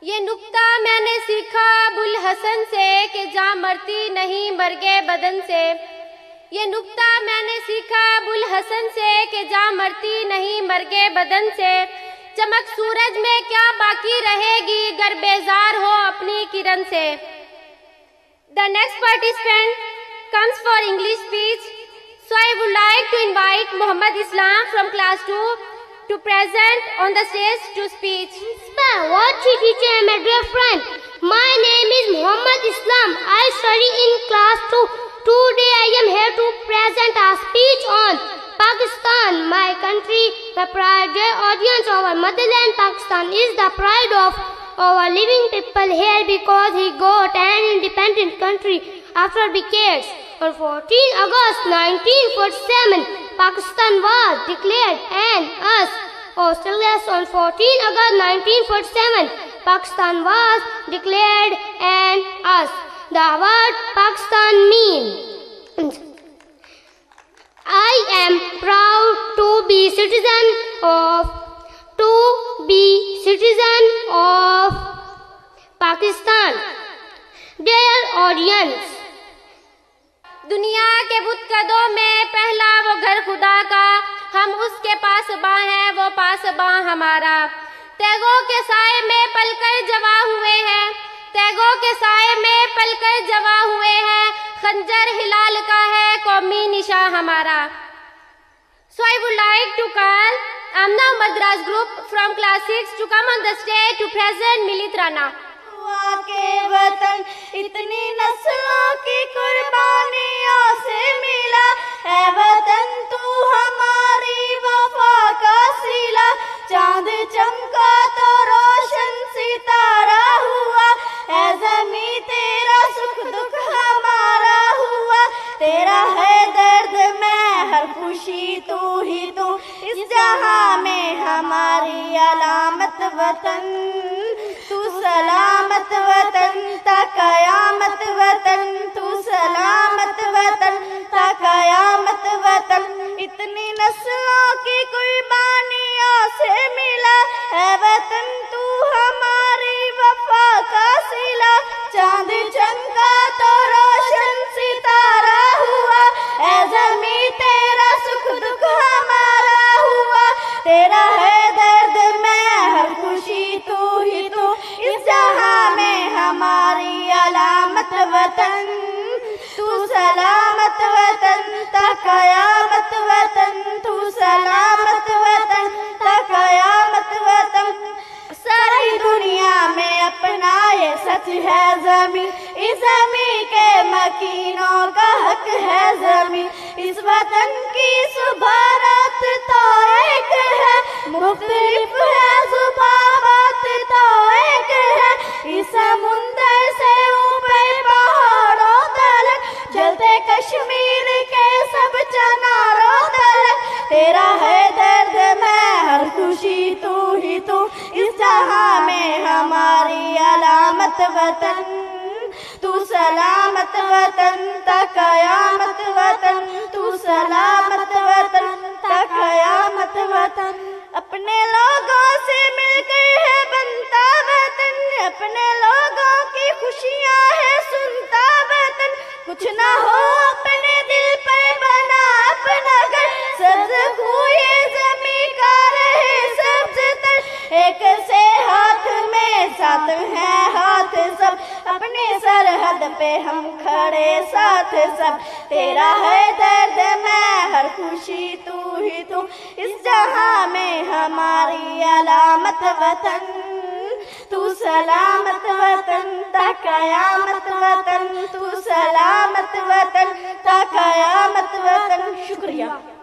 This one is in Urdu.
یہ نکتہ میں نے سیکھا ابوالحسن سے کہ جاں مرتی نہیں مرگے بدن سے. یہ نکتہ میں نے سیکھا ابوالحسن سے کہ جاں مرتی نہیں مرگے بدن سے. چمک سورج میں کیا باقی رہے گی گر بیزار ہو اپنی کرن سے. The next participant comes for English speech. So I would like to invite Muhammad Islam from class 2 to present on the stage to speech. What teacher and my dear friend. My name is Muhammad Islam. I study in class 2. Today I am here to present a speech on Pakistan, my country, the pride, dear audience. Our motherland Pakistan is the pride of our living people here because he got an independent country after decades. On 14 August 1947, Pakistan was declared an us. Australia on 14 August 1947, Pakistan was declared an us. The word Pakistan means I am proud to be citizen of Pakistan. Dear audience, دنیا کے بتکدوں میں پہلا وہ گھر خدا کا، ہم اس کے پاسباں ہیں وہ پاسباں ہمارا. تیغوں کے سائے میں پل کر جواں ہوئے ہیں، تیغوں کے سائے میں پل کر جواں ہوئے ہیں، خنجر ہلال کا ہے قومی نشاں ہمارا. So I would like to call Amna Madras group from class 6 to come on the stage to present Milit Rana. کے وطن اتنی نسلوں کی قربانیوں سے ملا، اے وطن تو ہماری وفا کا صلہ. چاند چمکا تو روشن ستارہ ہوا، اے زمیں تیرا سکھ دکھ ہمارا ہوا. تیرا ہے درد میں ہر خوشی تو ہی تو، اس جہاں میں ہماری علامت وطن. تو سلامت وطن تا قیامت وطن، تو سلامت وطن تا قیامت وطن. اتنی نسلوں کی قربانیوں سے ملا، اے وطن تو ہماری وفا کا صلہ. چاند چمکا تو روشن ستارہ ہوا، اے زمیں تیرا سکھ دکھ ہمارا ہوا. تیرا ہے درد میں ہر خوشی تو ہی تو، اس جہاں میں ہماری علامت وطن. تو سلامت وطن تا قیامت وطن، تو سلامت وطن تا قیامت وطن. ساری دنیا میں اپنا یہ سچ ہے زمین، اس زمین کے مکینوں کا حق ہے زمین. اس وطن کی صبح رات تو ایک ہے، مختلف ہے صبحات تو ایک ہے. اس سمندر سے اوپر پہاڑوں تلک، جلتے کشمیر کے سب چناروں تلک. تیرا ہے درد میں ہر خوشی تو ہی تو، اس جہاں میں ہماری علامت وطن. تو سلامت وطن تا قیامت وطن، تو سلامت وطن تا قیامت وطن. اپنے لوگوں سے مل کر ہے بنتا وطن، اپنے لوگوں کی خوشیاں ہے سنتا وطن. کچھ نہ ہو اپنے دل پر بنا اپنا گھر، سبز کوئے زمیں کا رہے سبز تر. ایک سے ہاتھ میں ساتھ ہیں ہاتھ سب، اپنی سرحد پہ ہم کھڑے ساتھ سب. تیرا ہے درد میں ہر خوشی تو ہی تو، اس جہاں میں ہماری علامت وطن. تو سلامت وطن تا قیامت وطن، تو سلامت وطن تا قیامت وطن. شکریہ.